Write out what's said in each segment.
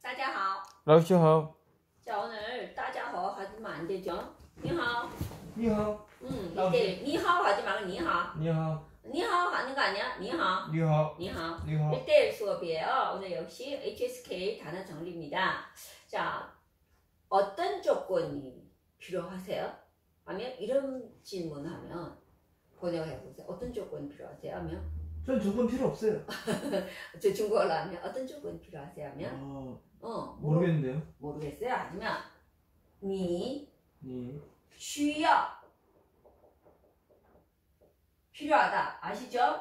大家好。 老师好。 자, 오늘 大家好 하면 안 되죠? 你好. 你好. 이때 你好 하지 말고 你好. 你好. 你好 하는 거 아니야? 你好. 你好. 你好. 你好. 1대1 수업이에요. 오늘 역시 HSK 단어 정리입니다. 자, 어떤 조건이 필요하세요? 하면 이런 질문하면 번역해보세요. 어떤 조건이 필요하세요? 하면 전 조건 필요 없어요. 저 중국어로 하면 어떤 조건이 필요하세요? 하면 모르겠는데요. 모르겠어요. 하지만 你 니. 需要 필요하다. 아시죠?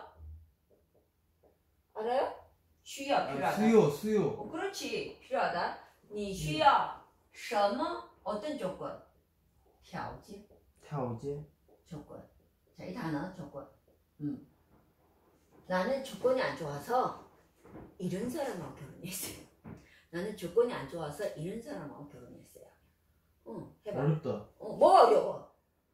알아요? 需要 필요하다. 수요. 그렇지. 필요하다. 你需要什么 어떤 조건? 条件 조건. 자, 이 단어 조건. 나는 조건이 안 좋아서 이런 사람하고 결혼했어요. 나는 조건이 안 좋아서 이런 사람하고 결혼했어요. 해봐. 어렵다. 뭐가 어려워?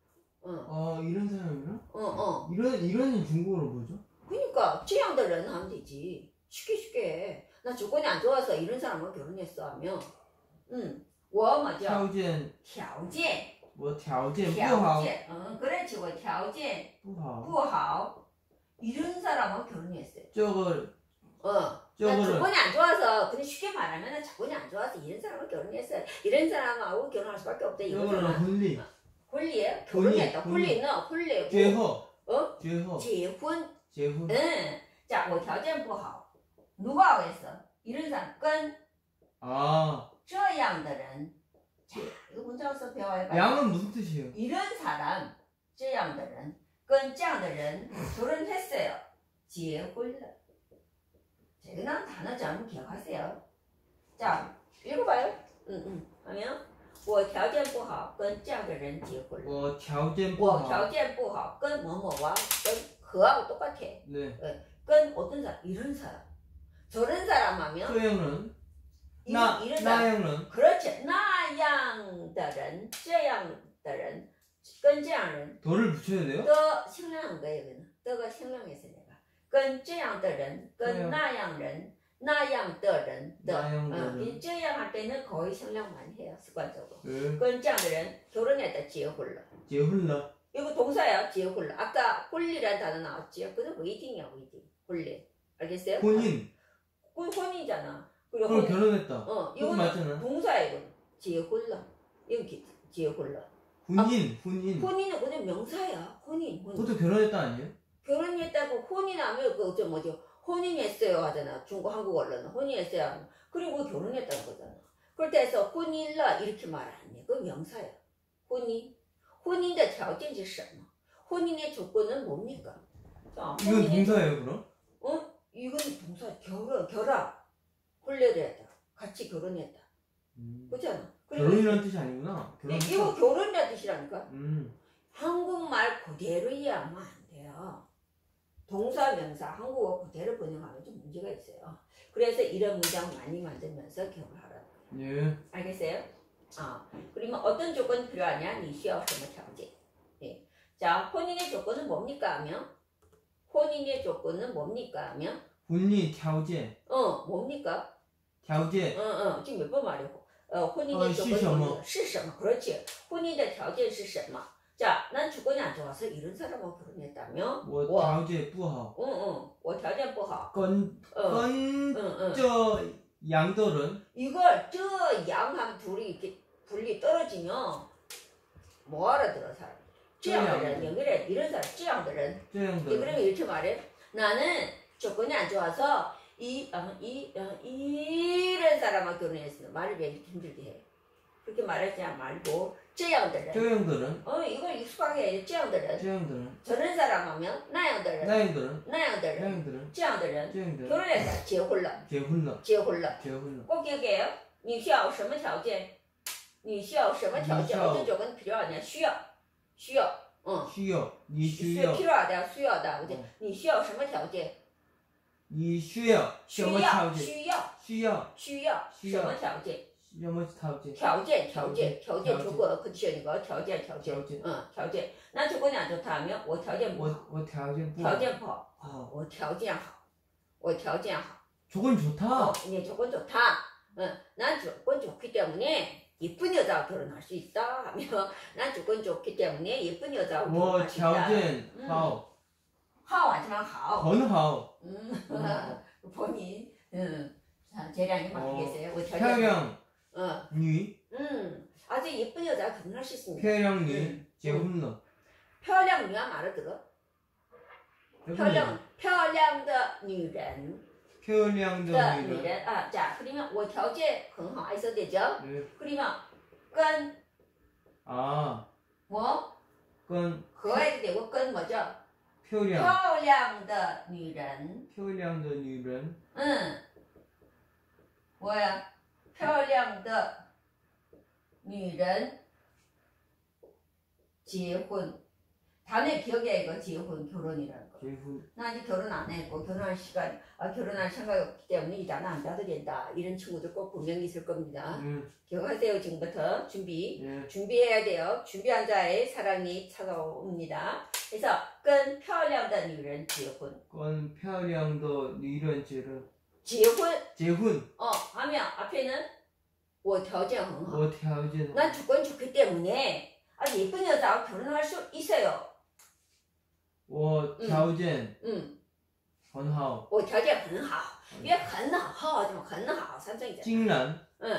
이런 사람이랑? 嗯 이런이 중국어로 뭐죠? 그러니까 这样的人 하면 되지. 쉽게. 나 조건이 안 좋아서 이런 사람하고 결혼했어 하면 我嘛叫 条件 뭐 条件不好. 그렇지. 我条件不好. 不好 이런 사람하고 결혼했어요. 저걸. 나 조건이 안 좋아서 그냥 쉽게 말하면 조건이 안 좋아서 이런 사람하고 결혼했어요. 이런 사람하고 결혼할 수밖에 없다. 저거는 혼리. 혼리예요? 결혼했다. 혼리는 혼리. 结后. 结婚. 结婚. 자, 我条件不好. 누가 하겠어? 이런 사람. 跟这样的人. 자, 이거 문자로서 배워야 양은 무슨 뜻이에요? 이런 사람, 这样的人, 跟这样的人 결혼했어요. 结婚了. 자, 이거 나온 단어 좀 기억하세요. 자, 읽어봐요. 하면 我条件不好跟这样的人结婚了. 我条件不好. 我条件不好跟뭐뭐와跟和하고 똑같아. 네. 跟어떤 사람, 이런 사람. 저런 사람 하면 这样人. 이런 사람. 那样人. 그렇지. 那样的人,这样的人,跟这样人. 더를 붙여야 돼요? 더 신랑한 거예요, 이거는. 더가 신랑해서 내가. 跟这样的人,跟那样人,那样的人的. 这样할 때는 거의 신랑만 해요, 습관적으로. 跟这样的人 결혼했다, 结婚了. 结婚了. 이거 동사야, 结婚了. 아까 홀리라는 단어 나왔지? 그건 웨이팅이야, 웨이팅. 홀리. 알겠어요? 혼인. 그건 혼이잖아. 그럼 결혼했다. 이거는 맞잖아. 동사야, 이거. 结婚了. 이거 结婚了. 혼인. 혼인은 그냥 명사야. 혼인. 그것도 결혼했다 아니에요? 결혼했다고 혼인하면 그 뭐죠? 혼인했어요 하잖아. 중국 한국 언론은 혼인했어요 하면. 그리고 결혼했다는 거잖아. 그럴 때 해서 혼인러 이렇게 말 안 해. 그건 명사야. 혼인. 혼인의 条件是什么? 혼인의 조건은 뭡니까? 자, 이건 동사예요, 그럼? 이건 동사. 결합. 혼례를 했다. 같이 결혼했다. 그렇잖아. 결혼이라는 뜻이 아니구나. 이거 결혼이라는 뜻이라니까. 한국말 그대로 이해하면 안 돼요. 동사, 명사, 한국어 그대로 번역하면 좀 문제가 있어요. 그래서 이런 문장 많이 만들면서 기억을 하라는 거예요. 예. 알겠어요? 그러면 어떤 조건이 필요하냐? 你需要什么条件? 예. 자, 혼인의 조건은 뭡니까? 하면 혼인의 조건은 뭡니까? 하면 혼인 条件. 뭡니까? 条件. 지금 몇 번 말했고. 혼인의 조건은 是什么? 그렇지. 혼인의 条件是什么? 자, 난 조건이 안 좋아서 이런 사람하고 결혼했다며? 我条件不好. 我条件不好. 跟这样的人. 이걸 这样하면 둘이 이렇게 분리 떨어지면 뭐 알아들어 사람? 这样的人, 연결해. 이런 사람, 这样的人. 그러면 이렇게 말해. 나는 조건이 안 좋아서 이런 사람하고 결혼했어. 말을 왜 이렇게 힘들게 해? 그렇게 말하지 말고 这样的人. 이걸 익숙하게 해. 这样的人. 저런 사람 하면 那样的人. 这样的人. 결혼했다. 结婚了. 꼭 기억해요. 你需要什么条件? 你需要什么条件? 어떤 조건이 필요하냐? 需要. 你需要. 필요하다. 需要的. 你需要什么条件? 你需要什么条件? 需要什么条件? 条件 조건 컨디션이고 条件 난 조건이 안 좋다 하면 我条件不好我条件不好我条件好 조건이 좋다. 조건이 좋다. 네, 조건 좋다. 난 조건 좋기 때문에 예쁜 여자와 결혼할 수 있다 하면 난 조건 좋기 때문에 예쁜 여자와 결혼할 수 있다. 我条件好. 好 하지만 好. 很好. 본인 자, 재량이 맞겠어요. 漂亮女. 아주 예쁜 여자와 결혼할 수 있습니다. 漂亮女结婚了. 漂亮女야 말을 들어. 漂亮的女人. 漂亮的女人. 아, 자, 그러면 我条件很好 써도 되죠? 네. 그러면 跟 뭐? 跟合해도 되고 跟 뭐죠? 漂亮. 漂亮的女人. 漂亮的女人. 뭐야? 漂亮的女人结婚. 단의 기억이야 이거 결혼이라는 거. 나 아직 결혼 안 했고 결혼할 생각이 없기 때문에 이 단어 안 따도 된다. 이런 친구들 꼭 분명히 있을 겁니다. 기억하세요. 지금부터 준비해야 돼요. 준비한 자의 사랑이 찾아옵니다. 그래서 跟漂亮的女人结婚. 跟漂亮的女人结婚. 结婚. 하면 앞에는 我条件很好. 我条件. 난 조건이 좋기 때문에 아주 예쁜 여자와 결혼할 수 있어요. 我条件很好. 我条件很好. 왜 很好? 좀 很好. 삼성이잖아. 竟然.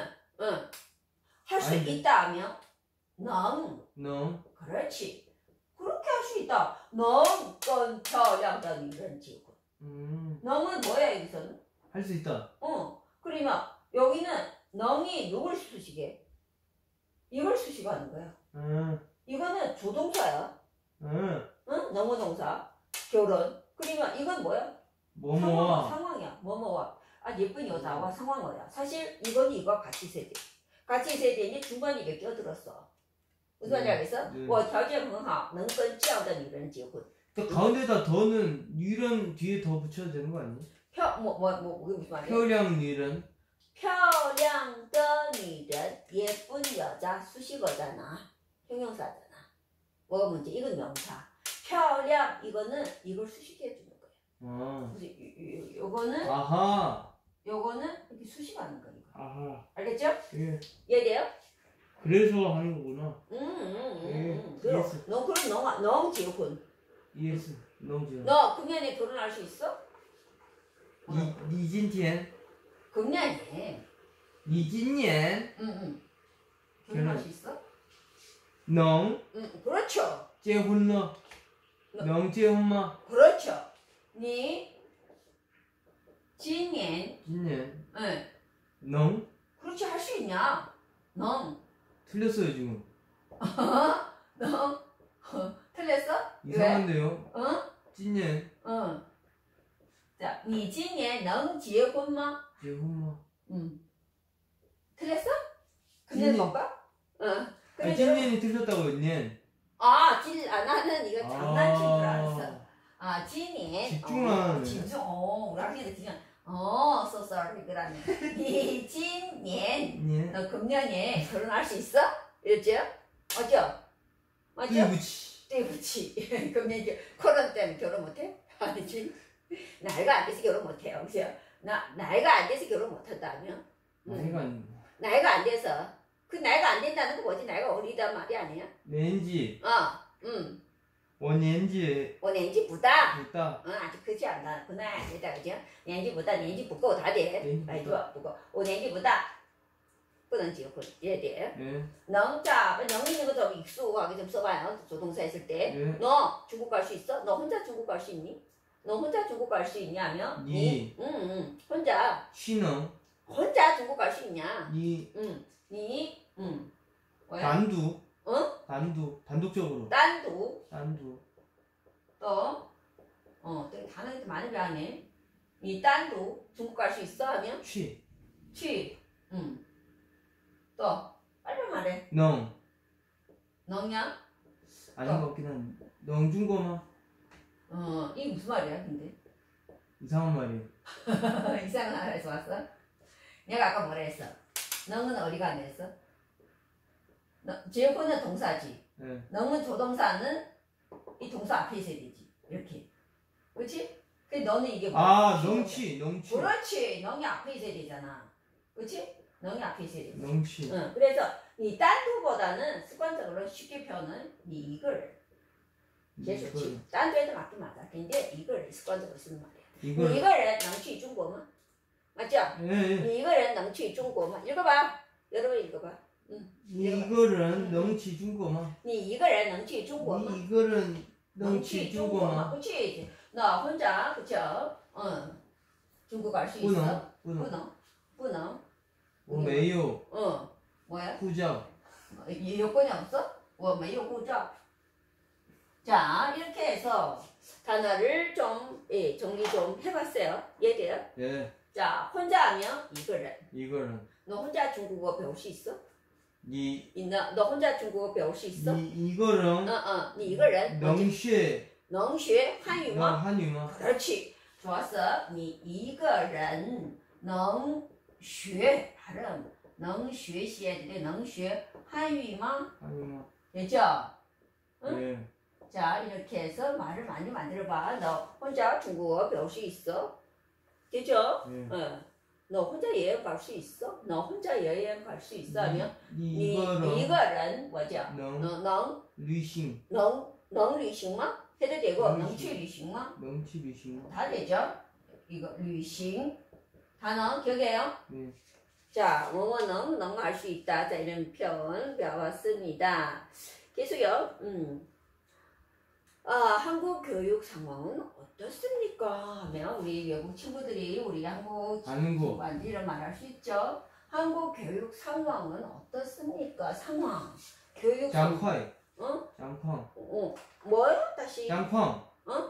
할 수 있다 하면 能. 그렇지. 그렇게 할 수 있다. 能跟漂亮的女人结婚.能은 뭐야 여기서는? 할 수 있다. 그러면 여기는 능이 누굴 수식해? 이걸 수식하는 거야. 이거는 조동사야. 너무 동사. 결혼. 그러면 이건 뭐야? 뭐뭐와. 상황이야. 뭐뭐와. 아, 예쁜 여자와 상황어야. 사실 이건 이거 같이 있어야 돼. 같이 있어야 되니 중간에 이게 껴들었어. 무슨 말인지 알겠어? 我条件很好能跟这样的女人结婚. 가운데다 더는女人 뒤에 더 붙여도 되는 거 아니야? 그게 무슨 말이야? 漂亮女人. 漂亮的女人 예쁜 여자 수식어잖아. 형용사잖아. 뭐가 문제? 이건 명사. 漂亮 이거는 이걸 수식해 주는 거야. 요거는 요거는 이렇게 수식하는 거야. 아하. 알겠죠? 예. 이해돼요? 그래서 하는 거구나. 그럼 너结婚. 예스. 너무 좋아. 너 금년에 결혼할 수 있어? 你今天 금년에. 你今年 결혼할 수 있어? 能 그렇죠. 结婚了能结婚吗? 그렇죠. 你今年能 그렇지 할 수 있냐? 능. 틀렸어요 지금. 능. 틀렸어? 이상한데요? 응? 今年 자, 你今年能结婚吗? 结婚吗? 틀렸어? 금년 볼까? 아니, 今年이 틀렸다고요. 年. 나는 이거 장난친 줄 알았어. 今年 집중하네. 집중. 우리 학생들 집중. so sorry. 그러면 你今年 너 금년에 결혼할 수 있어? 이랬죠? 맞죠? 맞죠? 对不起. 금년 코로나 때문에 결혼 못해? 아니지. 나이가 안 돼서 결혼 못해요. 그죠? 나이가 안 돼서 결혼 못한다면? 나이가 안 돼서. 그 나이가 안 된다는 거 뭐지? 나이가 어리단 말이 아니야? 年纪. 我年纪不大. 아직 크지 않나. 그 나이 안 됐다. 그죠? 年纪不大. 年纪不够다 돼. 아니,不够. 我年纪不大. 不能结婚. 이해돼? 자, 능 있는 거 좀 익숙하게 좀 써봐요. 조동사 했을 때. 너 중국 갈 수 있어? 너 혼자 중국 갈 수 있니? 너 혼자 중국 갈 수 있냐면? 니. 혼자. 쉬는. 혼자 중국 갈 수 있냐? 니. 니. 뭐야? 단두. 단독적으로. 단두. 또 단어도 많이 배우네. 니 단두 중국 갈 수 있어? 하면? 취. 또 빨리 말해. 능이야? 아닌 것 같긴 한데. 능중고마. 이게 무슨 말이야 근데? 이상한 말이에요. 이상한 나라에서 왔어? 내가 아까 뭐라 했어? 능은 어디가 안 됐어? 제호는 동사지. 능은 조동사는 이 동사 앞에 있어야 되지. 이렇게. 그렇지? 근데 너는 이게 뭐야? 능치. 그렇지. 능이 앞에 있어야 되잖아. 그렇지? 능이 앞에 있어야 돼. 능치. 그래서 니 딴도보다는 습관적으로 쉽게 표현은 니 이걸 제일 좋지. 딴도에도 맞긴 맞아. 근데 이걸 습관적으로 쓰는 말이야. 니 이거를 능치 중국어 맞죠? 니 이거를 능치 중국어 읽어봐. 여러분 읽어봐. 이거는 능치 중국어 니 이거를 능치 중국어 니 이거는 능치 중국어 그치. 너 혼자 그쵸? 중국어 할 수 있어? 不能我没有 뭐야? 护照 여권이 없어? 我没有护照 자 이렇게 해서 단어를 좀 정리 좀 해봤어요. 이해돼요? 예. 자 혼자 하면 이거는 너 혼자 중국어 배울 수 있어? 너 혼자 중국어 배울 수 있어? 이거는 니 이거는 能学 한유마? 한유마 그렇지. 좋았어. 니 이거는 能学 발음 能学习能学 한유마? 한유마 됐죠? 응? 네. 자 이렇게 해서 말을 많이 만들어봐. 너 혼자 중국어 배울 수 있어? 됐죠? 네. 너 혼자 여행 갈 수 있어? 너 혼자 여행 갈 수 있어? 하면 이거는 뭐죠? 能 旅行能旅行吗? 해도 되고 能去旅行吗? 能去旅行 다 되죠? 이거 旅行 단어 기억해요? 네. 자, 뭐뭐는 할 수 있다. 자, 이런 표현 배워봤습니다. 계속요. 한국 교육 상황은 어떻습니까? 하면 우리 외국 친구들이 우리 한국 친구한테 이런 말 할 수 있죠. 한국 교육 상황은 어떻습니까? 상황. 교육 상황. 장황. 뭐요? 다시. 장황.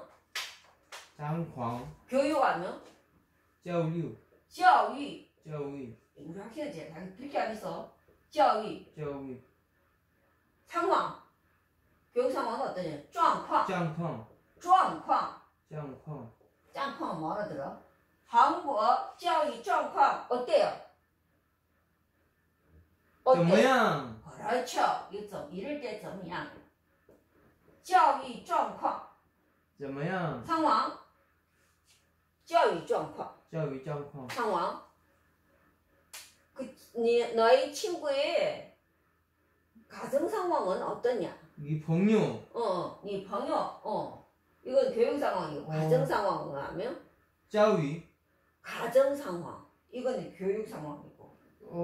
장황. 교육하면? 教育. 教育. 教育. 우리 학생들 그렇게 하면서 教育. 教育. 상황. 교육 상황은 어떠냐? 状况. 状况 뭐 알아들어? 한국 교육状况 어때요? 怎么样? 그렇죠. 이럴 때 怎么样? 教育状况怎么样? 상황. 教育状况 상황. 너희 친구의 가정 상황은 어떠냐? 네朋友. 네 朋友. 이건 교육 상황이고 가정 상황을 하면 教育. 가정 상황. 이건 교육 상황이고.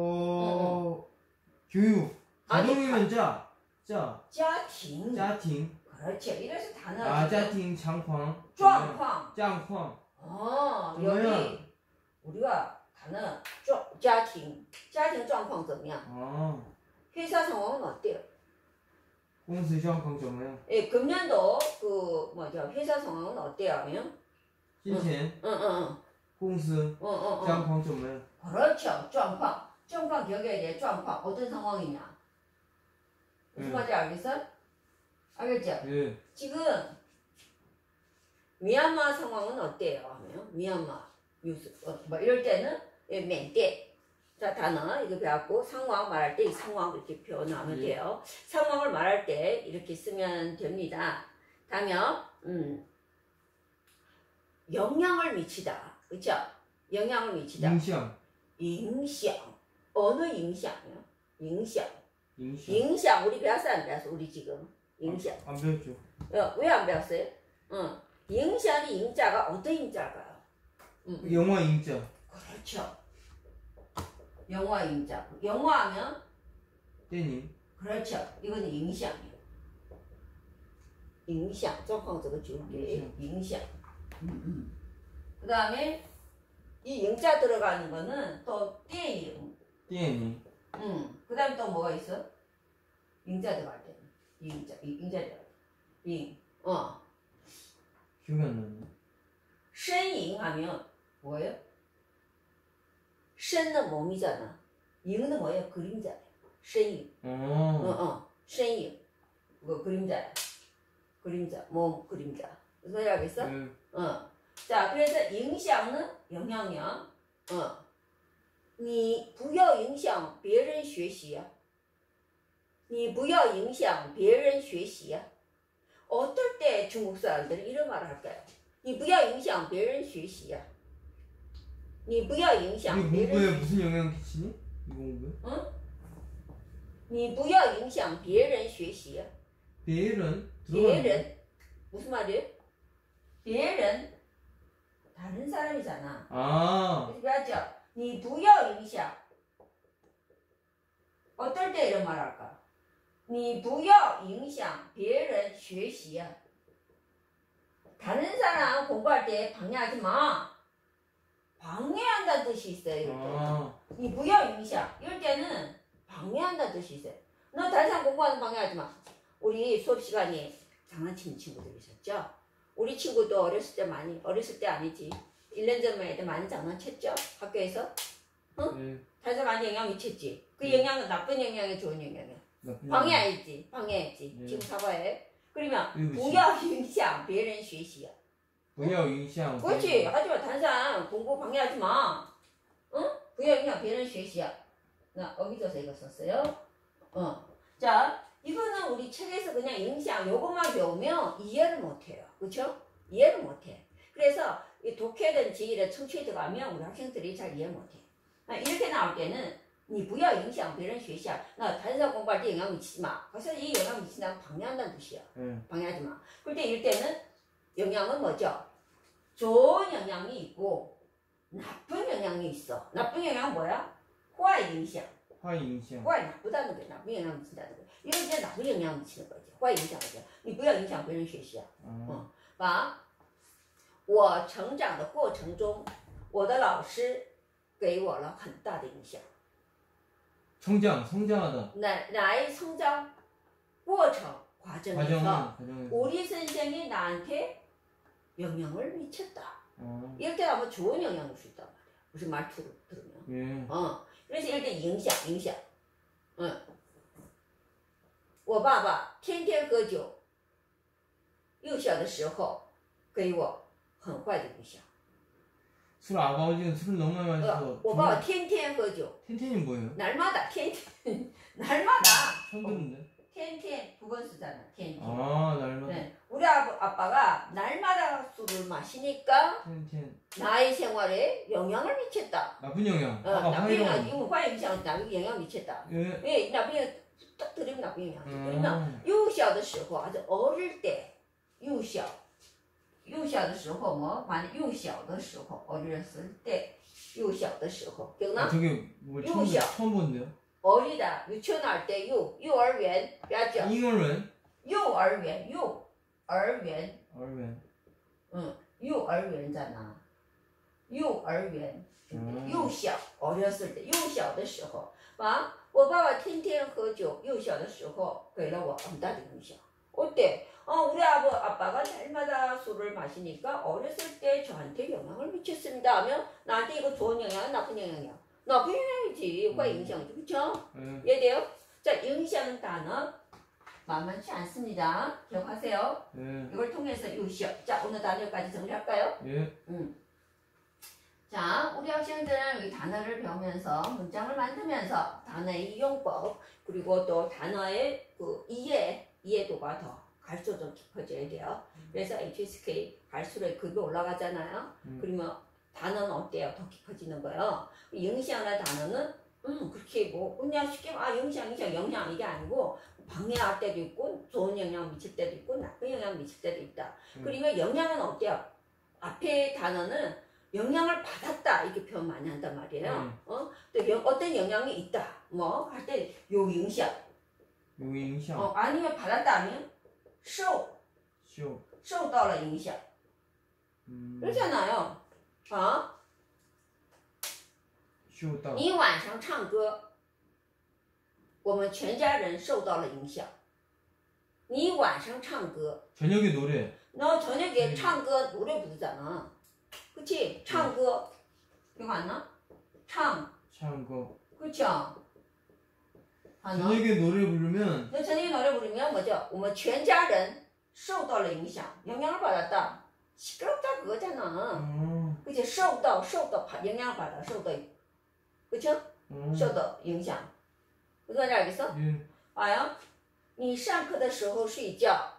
교육. 가정이면 家庭. 그렇죠. 이래서 단어. 家庭 状况. 状况. 여기 우리가 단어 家庭 状况怎么样? 회사 상황은 어때요? 公司状况怎么样? 예, 금년도 회사 상황은 어때요? 하면? 今天公司状况怎么样? 그렇죠. 状况 기억해야 돼. 状况 어떤 상황이냐? 무슨 말인지 알겠어? 알겠죠? 네. 지금 미얀마 상황은 어때요? 하면 미얀마 뉴스 이럴 때는 缅甸. 자, 단어 이거 배웠고 상황 말할 때 이 상황 이렇게 표현하면 돼요. 상황을 말할 때 이렇게 쓰면 됩니다. 다음에 영향을 미치다. 그렇죠? 영향을 미치다.影响. 어느影响이요? 影响 우리 배웠어 안 배웠어? 우리 지금 影响. 안 배웠죠. 왜 안 배웠어요? 影响의影자가 어떤影자가요? 영화影자. 그렇죠. 영화 인자. 영화하면? 电影. 그렇죠. 이건影响이에요. 影响. 정황 저거 줄게. 影响. 그 다음에 이影자 들어가는 거는 또 电影. 그 다음에 또 뭐가 있어? 影자 들어갈 때. 影자 들어갈 때. 影. 기억이 안 나네. 身影 하면 뭐예요? 身은 몸이잖아.影은 뭐예요? 그림자예요. 身影. 身影. 그거 그림자야. 그림자. 몸 그림자. 무슨 소리 알겠어? 자, 그래서 影响는 영향력. 你不要影响别人学习呀. 你不要影响别人学习呀. 어떨 때 중국 사람들은 이런 말을 할까요? 你不要影响别人学习呀. 你不要影响别人. 우리 공부에 무슨 영향 끼치니? 응? 你不要影响别人学习. 别人? 别人 무슨 말이에요? 别人 다른 사람이잖아. 그래서 배웠죠? 你不要影响 어떨 때 이런 말 할까? 你不要影响别人学习. 다른 사람 공부할 때 방해하지 마. 방해한다는 뜻이 있어요. 이럴 때는. 你不要影响 이럴 때는 방해한다는 뜻이 있어요. 너 다른 사람 공부하는 방해하지 마. 우리 수업 시간에 장난치는 친구들 있었죠? 우리 친구도 어렸을 때 아니지. 1년 전만 해도 많이 장난쳤죠? 학교에서? 응? 다른 사람 많이 영향 미쳤지? 그 영향은 나쁜 영향이야, 좋은 영향이야? 방해했지. 지금 사과해. 그러면 不要影响别人学习. 不要影响. 그렇지. 하지마. 다른 사람 공부 방해하지 마. 응? 不要影响别人学习. 나 어기져서 이거 썼어요. 자, 이거는 우리 책에서 그냥影响 요것만 배우면 이해를 못해요. 그렇죠? 이해를 못해. 그래서 이 독해든 제1의 청취에 들어가면 우리 학생들이 잘 이해 못해. 이렇게 나올 때는 你不要影响别人学习. 나 다른 사람 공부할 때 영향 미치지 마. 그래서 이 영향 미친다는 방해한다는 뜻이야. 방해하지 마. 그럴 때 이럴 때는 영향은 뭐죠? 좋은 영향이 있고 나쁜 영향이 있어. 나쁜 영향은 뭐야? 坏影响. 坏影响. 坏 나쁘다는 거야. 나쁜 영향 미친다는 거야. 이럴 때 나쁜 영향 미치는 거지. 坏影响거죠. 你不要影响别人学习. 봐. 我成长的过程中我的老师给我了很大的影响. 성장하다. 나의 성장 과정에서 우리 선생님이 나한테 영향을 미쳤다. 이럴 때 아마 좋은 영향을 줄 수 있단 말이야. 무슨 말투를 들으면. 그래서 이럴 때 影响. 我爸爸天天喝酒幼小的时候给我很坏的影响. 아버지는 술을 너무 많이 마셔서. 我爸爸天天喝酒. 텐텐이 뭐예요? 날마다. 날마다. 처음 듣는데. 天天두 번 쓰잖아. 天天. 날마다. 네. 우리 아빠가 날마다 술을 마시니까 나의 생활에 영향을 미쳤다. 나쁜 영향. 나쁜 영향. 이거 화해影响 나쁜 영향 미쳤다. 왜 나쁜 영향 딱 들으면 나쁜 영향. 그러면 幼小的时候 아주 어릴 때 幼小的时候뭐 많이 幼小的时候 어렸을 때 幼小的时候 기억나? 저게 뭐 처음 본데요? 어리다. 유치원 할 때幼儿园 배웠죠?幼儿园 幼儿园잖아. 幼儿园 幼小 어렸을 때 幼小的时候 봐. 我爸爸天天喝酒幼小的时候给了我很大的影响. 어때? 우리 아빠가 날마다 술을 마시니까 어렸을 때 저한테 영향을 미쳤습니다 하면 나한테 이거 좋은 영향이야 나쁜 영향이야? 나쁜 영향이지. 坏影响. 그쵸? 이해돼요? 자, 影响 단어 만만치 않습니다. 기억하세요. 이걸 통해서 유시어. 자, 오늘 단어까지 정리할까요? 자, 우리 학생들은 이 단어를 배우면서 문장을 만들면서 단어의 이용법 그리고 또 단어의 그 이해도가 더 갈수록 좀 깊어져야 돼요. 그래서 HSK 갈수록 급이 올라가잖아요. 그러면 단어는 어때요? 더 깊어지는 거예요. 영시하는 단어는 그렇게 뭐 그냥 쉽게 영향 이게 아니고 방해할 때도 있고 좋은 영향 미칠 때도 있고 나쁜 영향 미칠 때도 있다. 그러면 영향은 어때요? 앞에 단어는 영향을 받았다 이렇게 표현 많이 한단 말이에요. 또 어떤 영향이 있다 뭐 할 때 요影响. 아니면 받았다 하면 受到了影响. 그렇잖아요. 你晚上唱歌我们全家人受到了影响. 니晚上唱歌 저녁에 노래. 너 저녁에 唱歌 노래 부르잖아. 그치? 唱歌 이거 안 나? 唱歌. 그쵸? 저녁에 노래 부르면 너 저녁에 노래 부르면 뭐죠? 我们全家人受到了影响. 영향을 받았다. 시끄럽다 그거잖아. 그치? 受到 영향을 받아. 受到 그쵸? 受到影响. 무슨 말인지 알겠어? 봐요. 你上课的时候睡觉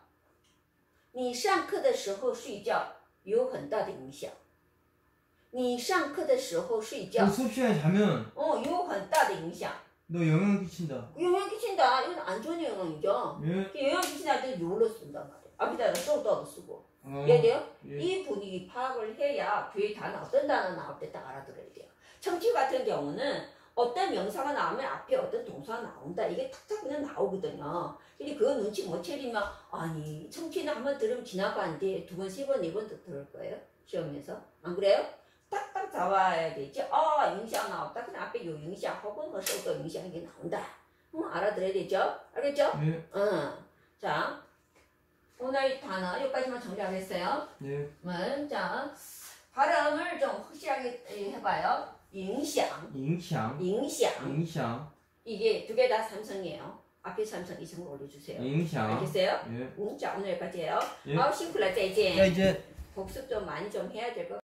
有很大的影响. 你上课的时候睡觉 수업 시간에 자면 有很大的的影响 너 영향 끼친다. 영향 끼친다. 이건 안 좋은 영향이죠. 예. 영향 끼친다 때 요로 쓴단 말이에요. 앞에다가 또도 쓰고. 이해돼요? 예. 이 분위기 파악을 해야 뒤에 단어 어떤 단어 나올 때 딱 알아들어야 돼요. 청취 같은 경우는 어떤 명사가 나오면 앞에 어떤 동사가 나온다. 이게 탁탁 그냥 나오거든요. 근데 그거 눈치 못 채리면 아니 청취는 한번 들으면 지나가는데 두 번, 세 번, 네 번도 들을 거예요. 시험에서. 안 그래요? 딱딱 잡아야 되지.影响 나왔다. 그냥 앞에 요影响 혹은 뭐 또影响 이게 나온다. 알아들어야 되죠? 알겠죠? 예. 자, 오늘 단어 여기까지만 정리하겠어요. 예. 자, 발음을 좀 확실하게 해봐요. 影响 이게 두 개 다 삼성이에요. 앞에 삼성, 이성을 올려주세요. 影响 알겠어요? 예. 자, 오늘 여기까지예요. 예. 好，辛苦了，再见。 자 이제 복습 좀 많이 좀 해야 될 것 같아요.